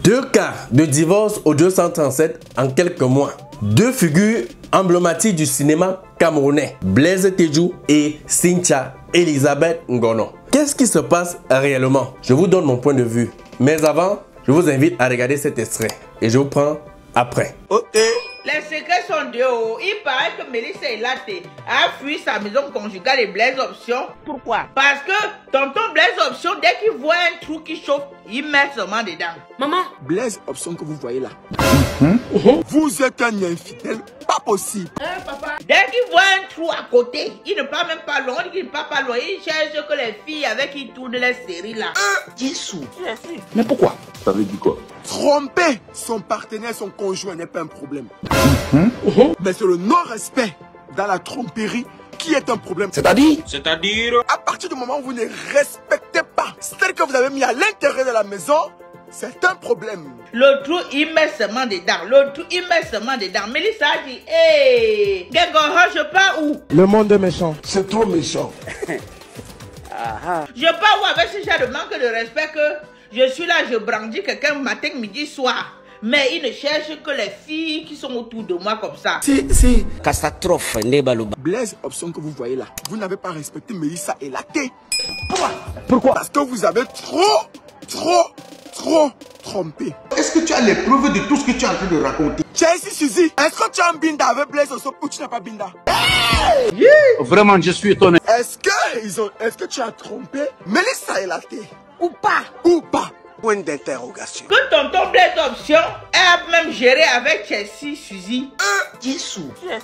Deux cas de divorce au 237 en quelques mois. Deux figures emblématiques du cinéma camerounais, Blaise Tédou et Cynthia Elisabeth Ngono. Qu'est-ce qui se passe réellement? Je vous donne mon point de vue. Mais avant, je vous invite à regarder cet extrait et je vous prends après. Ok. Les secrets sont dehors. Il paraît que Mélissa Elaté a fui sa maison conjugale et Blaise Option. Pourquoi? Parce que tonton Blaise Option, dès qu'il voit un trou qui chauffe, il met seulement dedans. Maman. Blaise Option que vous voyez là. Vous êtes un infidèle, pas possible. Hein, papa? Dès qu'il voit un trou à côté, il ne part même pas loin. On dit qu'il ne part pas loin. Il cherche que les filles avec qui il tourne les séries là. Jésus. Mais pourquoi? Ça veut dire quoi? Tromper son partenaire, son conjoint n'est pas un problème. Mais c'est le non-respect dans la tromperie qui est un problème. C'est-à-dire? À partir du moment où vous ne respectez pas, c'est-à-dire que vous avez mis à l'intérieur de la maison, c'est un problème. Le trou, il met seulement dedans. Le trou, il met seulement dedans. Mélissa a dit, hé, Gégoro, je pars où? Le monde est méchant. C'est trop méchant. Je pars où avec ce genre de manque de respect que je suis là, je brandis quelqu'un matin, midi, soir. Mais il ne cherche que les filles qui sont autour de moi comme ça. C'est catastrophe. Blaise Option que vous voyez là, vous n'avez pas respecté Mélissa Elaté. Pourquoi? Parce que vous avez trop trompé. Est-ce que tu as les preuves de tout ce que tu es en train de raconter? Chelsea Suzy, est-ce que tu as un binda avec Blaise Option ou tu n'as pas binda? Vraiment, je suis étonné. Est-ce que tu as trompé Mélissa Elaté? Ou pas? Point d'interrogation. Que tonton Blaise Option a même géré avec Chelsea Suzy. Jésus.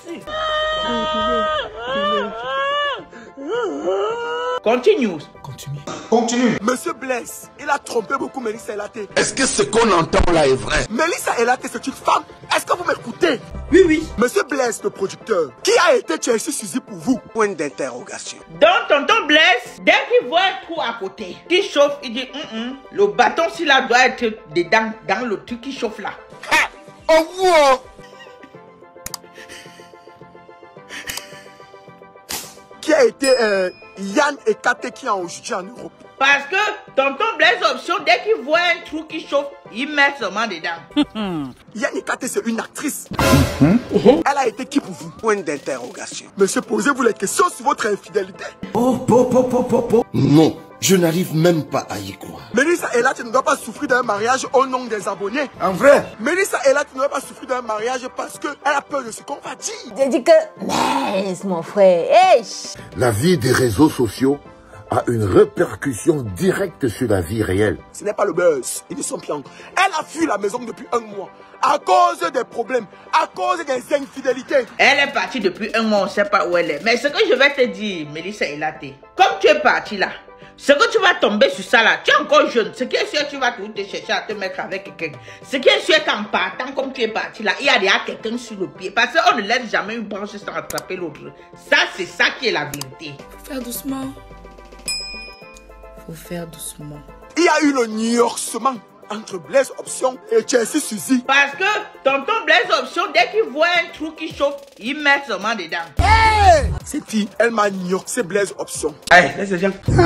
Continue. Continue. Monsieur Blaise, il a trompé beaucoup Mélissa Elaté. Est-ce que ce qu'on entend là est vrai? Mélissa Elaté, c'est une femme. Est-ce que vous m'écoutez? Oui. Monsieur Blaise, le producteur, qui a été Chelsea Suzy pour vous? Point d'interrogation. Donc tonton Blaise, dès qu'il voit un trou à côté qui chauffe, il dit le bâton s'il là doit être dedans, dans le truc qui chauffe là. Qui a été Yann Ekaté qui a aujourd'hui en Europe? Parce que tonton Blaise Option, dès qu'il voit un trou qui chauffe, il met seulement dedans. Yann Ekaté, c'est une actrice. Elle a été qui pour vous? Point d'interrogation. Monsieur, posez-vous les questions sur votre infidélité. Non, je n'arrive même pas à y croire. Mélissa Elaté ne doit pas souffrir d'un mariage au nom des abonnés. En vrai? Mélissa Elaté ne doit pas souffrir d'un mariage parce qu'elle a peur de ce qu'on va dire. J'ai dit que... Mais mon frère, hey. La vie des réseaux sociaux a une répercussion directe sur la vie réelle. Ce n'est pas le buzz, ils sont pions. Elle a fui la maison depuis un mois à cause des problèmes, à cause des infidélités. Elle est partie depuis un mois, on ne sait pas où elle est. Mais ce que je vais te dire, Mélissa Elaté, comme tu es partie là, ce que tu vas tomber sur ça là, tu es encore jeune. Ce qui est sûr, tu vas te chercher à te mettre avec quelqu'un. Ce qui est sûr, qu'en partant comme tu es parti là, il y a déjà quelqu'un sur le pied. Parce qu'on ne laisse jamais une branche sans attraper l'autre. Ça, c'est ça qui est la vérité. Faut faire doucement. Faut faire doucement. Il y a eu le niorcement entre Blaise Option et Chelsea Suzy. Parce que tonton Blaise Option, dès qu'il voit un trou qui chauffe, il met seulement dedans. Cette fille, elle m'a niorcé Blaise Option. Allez, laisse les gens.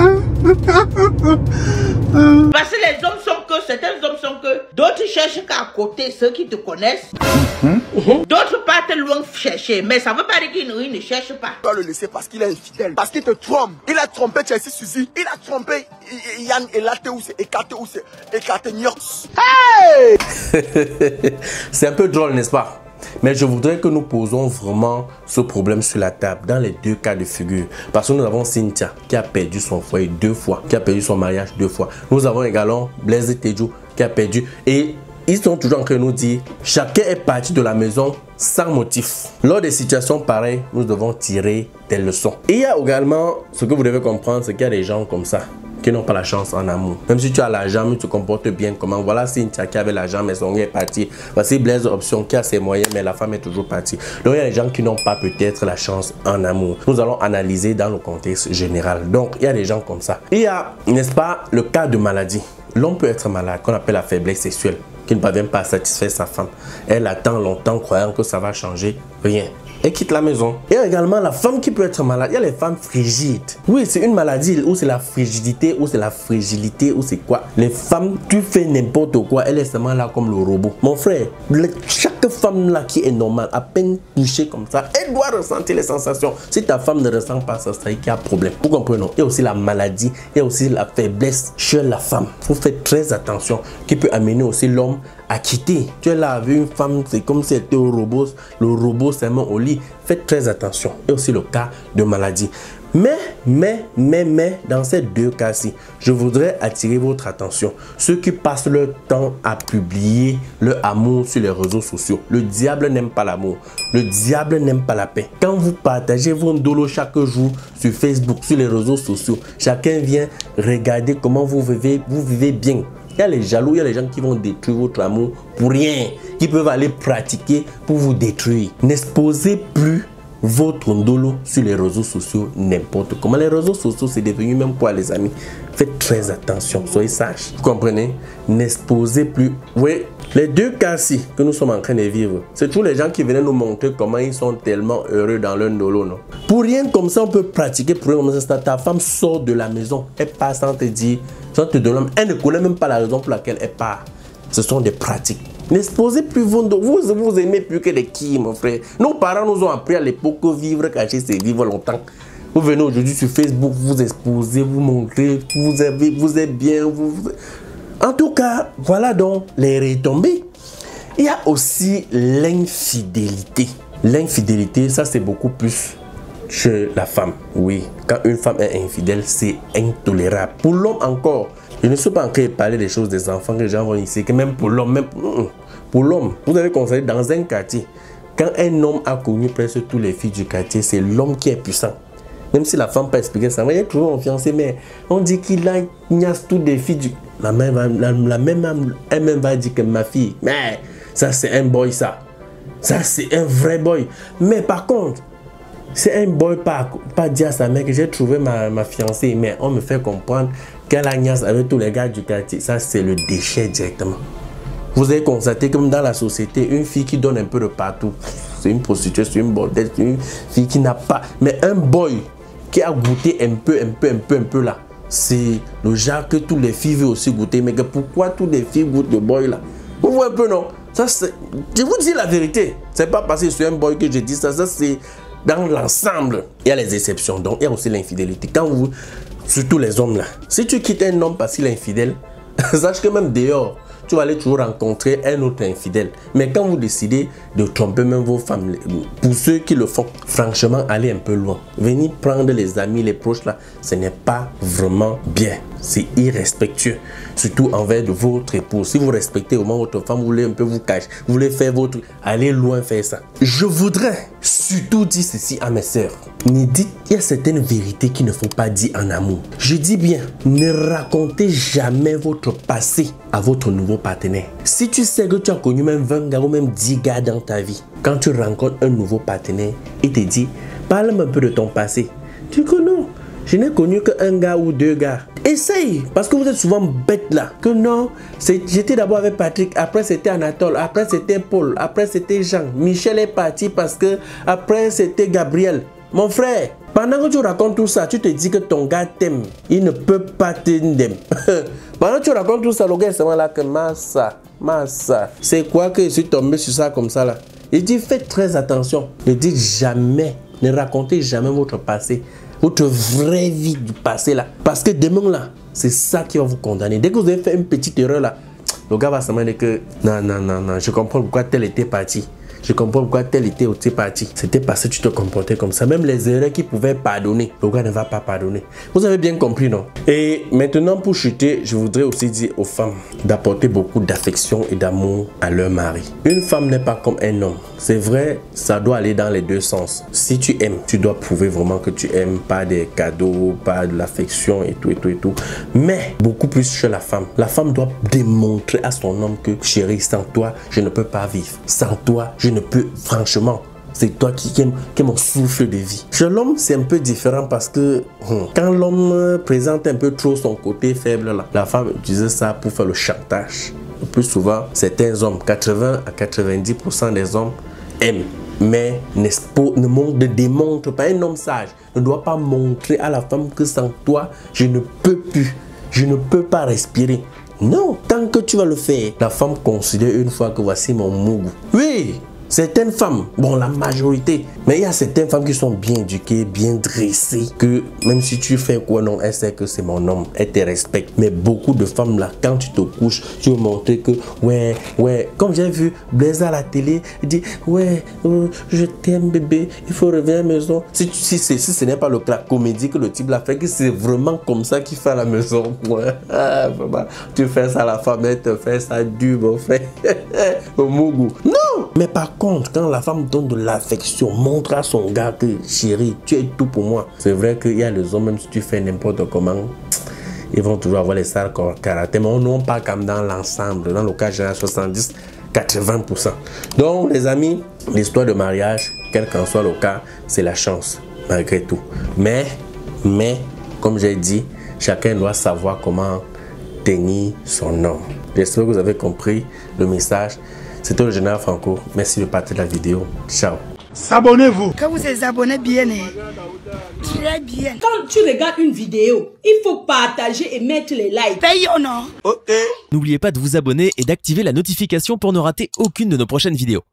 Parce que les hommes sont que, certains hommes sont que, d'autres cherchent qu'à côté ceux qui te connaissent. D'autres partent loin chercher, mais ça ne veut pas dire qu'ils ne cherchent pas. Tu dois le laisser parce qu'il est infidèle, parce qu'il te trompe. Il a trompé Chelsea Suzy, il a trompé Yann Elaté ou c'est Ekaté ou c'est Ekaté Niorks. Hey! C'est un peu drôle, n'est-ce pas? Mais je voudrais que nous posons vraiment ce problème sur la table dans les deux cas de figure. Parce que nous avons Cynthia qui a perdu son foyer 2 fois, qui a perdu son mariage 2 fois. Nous avons également Blaise Tédou qui a perdu. Et ils sont toujours en train de nous dire chacun est parti de la maison sans motif. Lors des situations pareilles, nous devons tirer des leçons. Et il y a également ce que vous devez comprendre, c'est qu'il y a des gens comme ça qui n'ont pas la chance en amour. Même si tu as l'argent, mais tu te comportes bien. Comment? Voilà Cynthia qui avait l'argent, mais son gars est parti. Voici Blaise Option qui a ses moyens, mais la femme est toujours partie. Donc il y a des gens qui n'ont pas peut-être la chance en amour. Nous allons analyser dans le contexte général. Donc il y a des gens comme ça. Il y a, n'est-ce pas, le cas de maladie. L'homme peut être malade, qu'on appelle la faiblesse sexuelle. qui ne parvient pas à satisfaire sa femme. Elle attend longtemps croyant que ça va changer. Rien. Elle quitte la maison. Et également la femme qui peut être malade. Il y a les femmes frigides. Oui, c'est une maladie ou c'est la frigidité ou c'est la fragilité ou c'est quoi. Les femmes, tu fais n'importe quoi, elle est seulement là comme le robot. Mon frère, chaque femme là qui est normale, à peine touchée comme ça, elle doit ressentir les sensations. Si ta femme ne ressent pas ça, c'est qu'il y a un problème. Vous comprenez? Il y a aussi la maladie, il y a aussi la faiblesse chez la femme. Il faut faire très attention, qui peut amener aussi l'homme à quitter. Tu es là avec une femme, c'est comme si elle était au robot, le robot seulement au lit. Faites très attention. Et aussi le cas de maladie. Mais, dans ces deux cas-ci, je voudrais attirer votre attention. Ceux qui passent leur temps à publier leur amour sur les réseaux sociaux. Le diable n'aime pas l'amour. Le diable n'aime pas la paix. Quand vous partagez vos dolos chaque jour sur Facebook, sur les réseaux sociaux, chacun vient regarder comment vous vivez bien. Il y a les jaloux, il y a les gens qui vont détruire votre amour pour rien, qui peuvent aller pratiquer pour vous détruire. N'exposez plus votre ndolo sur les réseaux sociaux n'importe comment. Les réseaux sociaux, c'est devenu même quoi, les amis? Faites très attention, soyez sages. Vous comprenez? N'exposez plus. Oui, les deux cas-ci que nous sommes en train de vivre, c'est tous les gens qui venaient nous montrer comment ils sont tellement heureux dans leur ndolo, non? Pour rien comme ça, on peut pratiquer. Pour rien comme ça, ta femme sort de la maison, elle passe sans te dire, sans te donner, elle ne connaît même pas la raison pour laquelle elle part. Ce sont des pratiques. N'exposez plus vos dos. Vous aimez plus que les qui, mon frère. Nos parents nous ont appris à l'époque que vivre caché, c'est vivre longtemps. Vous venez aujourd'hui sur Facebook, vous exposez, vous montrez, vous êtes bien. En tout cas, voilà donc les retombées. Il y a aussi l'infidélité. L'infidélité, ça c'est beaucoup plus chez la femme. Oui, quand une femme est infidèle, c'est intolérable. Pour l'homme encore, je ne suis pas en train de parler des choses des enfants que les gens vont ici, que même pour l'homme, pour l'homme, vous avez constaté dans un quartier, quand un homme a connu presque toutes les filles du quartier, c'est l'homme qui est puissant. Même si la femme peut expliquer ça, il est toujours fiancé, mais on dit qu'il a toutes les filles du... La même elle-même va dire que ma fille, mais ça c'est un boy ça. Ça c'est un vrai boy. Mais par contre, c'est un boy pas dire à sa mère que j'ai trouvé ma fiancée, mais on me fait comprendre qu'elle a niasse avec tous les gars du quartier. Ça c'est le déchet directement. Vous avez constaté que dans la société, une fille qui donne un peu de partout, c'est une prostituée, c'est une bordelle, c'est une fille qui n'a pas. Mais un boy qui a goûté un peu là, c'est le genre que toutes les filles veulent aussi goûter. Mais que pourquoi toutes les filles goûtent le boy là? Vous voyez un peu, non? Ça, je vous dis la vérité. C'est pas parce que c'est un boy que je dis ça. Ça, c'est dans l'ensemble. Il y a les exceptions. Donc, il y a aussi l'infidélité. Quand vous, surtout les hommes là, si tu quittes un homme parce qu'il est infidèle, sache que même dehors, tu vas aller toujours rencontrer un autre infidèle. Mais quand vous décidez de tromper même vos femmes, pour ceux qui le font, franchement, allez un peu loin. Venir prendre les amis, les proches là, ce n'est pas vraiment bien. C'est irrespectueux, surtout envers de votre épouse. Si vous respectez au moins votre femme, vous voulez un peu vous cacher, vous voulez faire votre... Allez loin faire ça. Je voudrais surtout dire ceci à mes sœurs. Ne dites, il y a certaines vérités qu'il ne faut pas dire en amour. Je dis bien, ne racontez jamais votre passé à votre nouveau partenaire. Si tu sais que tu as connu même 20 gars ou même 10 gars dans ta vie, quand tu rencontres un nouveau partenaire, il te dit, parle-moi un peu de ton passé. Tu dis que non, je n'ai connu qu'un gars ou 2 gars. Essaye, parce que vous êtes souvent bête là. Que non, j'étais d'abord avec Patrick, après c'était Anatole, après c'était Paul, après c'était Jean. Michel est parti parce que après c'était Gabriel. Mon frère, pendant que tu racontes tout ça, tu te dis que ton gars t'aime. Il ne peut pas t'aimer. Pendant que tu racontes tout ça, le gars est seulement là que Massa. C'est quoi que je suis tombé sur ça comme ça là? Il dit faites très attention. Ne dites jamais, ne racontez jamais votre passé. Votre vraie vie du passé là. Parce que demain là, c'est ça qui va vous condamner. Dès que vous avez fait une petite erreur là, le gars va se demander que non, je comprends pourquoi tel était parti. Je comprends pourquoi tel était aussi parti. C'était parce que tu te comportais comme ça. Même les erreurs qu'il pouvait pardonner, le gars ne va pas pardonner. Vous avez bien compris, non? Et maintenant, pour chuter, je voudrais aussi dire aux femmes d'apporter beaucoup d'affection et d'amour à leur mari. Une femme n'est pas comme un homme. C'est vrai, ça doit aller dans les deux sens. Si tu aimes, tu dois prouver vraiment que tu aimes, pas des cadeaux, pas de l'affection et tout. Mais beaucoup plus chez la femme. La femme doit démontrer à son homme que, chérie, sans toi, je ne peux pas vivre. Sans toi, je ne peux, franchement, c'est toi qui est mon souffle de vie. Chez l'homme, c'est un peu différent parce que quand l'homme présente un peu trop son côté faible, là, la femme utilise ça pour faire le chantage. Le plus souvent, certains hommes, 80 à 90% des hommes aiment, mais ne démontre pas. Un homme sage ne doit pas montrer à la femme que sans toi, je ne peux plus, je ne peux pas respirer. Non, tant que tu vas le faire, la femme considère une fois que voici mon mougou. Oui, certaines femmes, bon la majorité, mais il y a certaines femmes qui sont bien éduquées, bien dressées, que même si tu fais quoi, non, elle sait que c'est mon homme, elle te respecte. Mais beaucoup de femmes là, quand tu te couches, tu veux montrer que, ouais, comme j'ai vu Blaise à la télé, il dit, ouais, je t'aime bébé, il faut revenir à la maison. Si ce n'est pas la comédie que le type l'a fait, que c'est vraiment comme ça qu'il fait à la maison. Ouais. Ah, vraiment, tu fais ça à la femme, elle te fait ça du mon frère. Au mougou. Non! Mais par contre, quand la femme donne de l'affection, montre à son gars que chérie, tu es tout pour moi. C'est vrai qu'il y a les hommes, même si tu fais n'importe comment, ils vont toujours avoir les sales caractères. Mais on parle comme dans l'ensemble, dans le cas général 70-80%. Donc les amis, l'histoire de mariage, quel qu'en soit le cas, c'est la chance, malgré tout. Mais, comme j'ai dit, chacun doit savoir comment tenir son homme. J'espère que vous avez compris le message. C'était le général Franco. Merci de partager la vidéo. Ciao. S'abonnez-vous. Quand vous êtes abonné bien, très bien. Quand tu regardes une vidéo, il faut partager et mettre les likes. Paye ou non? Ok. N'oubliez pas de vous abonner et d'activer la notification pour ne rater aucune de nos prochaines vidéos.